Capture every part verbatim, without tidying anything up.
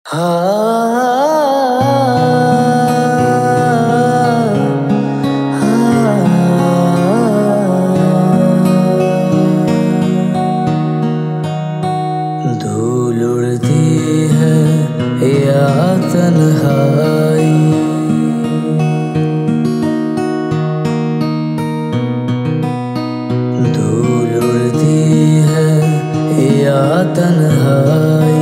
धूल उड़ती है या तन्हाई, धूल उड़ती है या तन्हाई,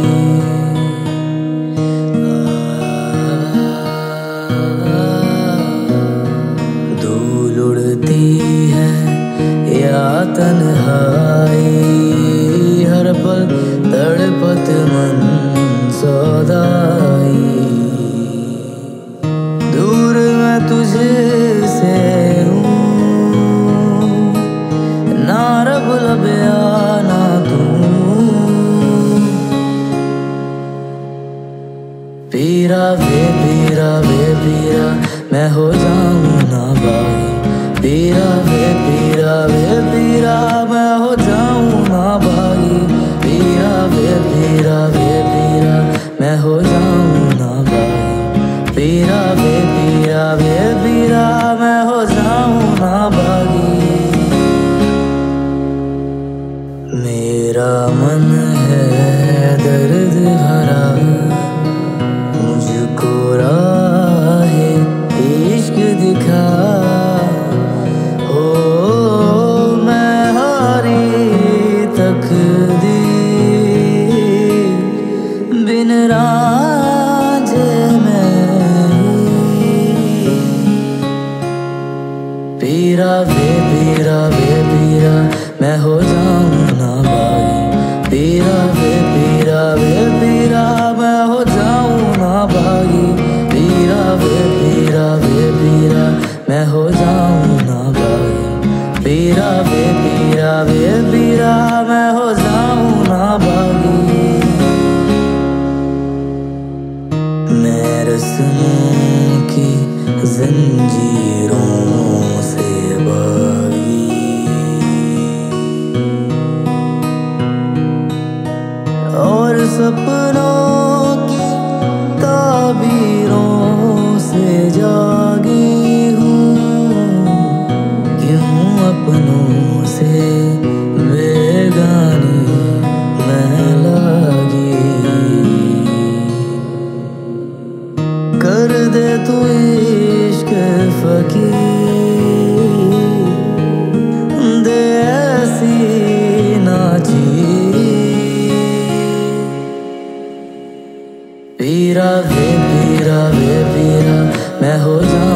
धूल उड़ती है या तन्हाई, हर पल तड़पत मन सौदाई, दूर मैं तुझे से हूँ, ना रब लबया ना तू, पीरा वे पीरा वे पीरा मैं हो जाऊँ ना बागी, पीरा वे पीरा वे पीरा मैं हो जाऊँ ना बागी, पीरा वे पीरा वे पीरा मैं हो जाऊँ ना बागी, पीरा वे पीरा वे पीरा मैं हो जाऊँ ना बागी। मेरा मन है दर्द भरा, मुझको राहे इश्क दिखा, हो मैं हारी तकदीर, बिन रांझे में पीरा वे पीरा वे पीरा मैं हो जाऊँ ना बागी, पीरा वे पीरा वे पीरा मैं हो जाऊँ ना बागी, पीरा वे पीरा वे पीरा मैं हो जाऊँ ना बागी, पीरा वे पीरा वे पीरा मैं हो जाऊँ ना बागी। मैं रस्मों की जंजीरों से बागी, और सपनों की ताबीरों से जागी हूँ, क्यों अपनों से बेगानी मैं लागी, कर दे तू इश्क फकीर, दे ऐसी नाची, पीरा वे पीरा वे पीरा मैं हो जाऊँ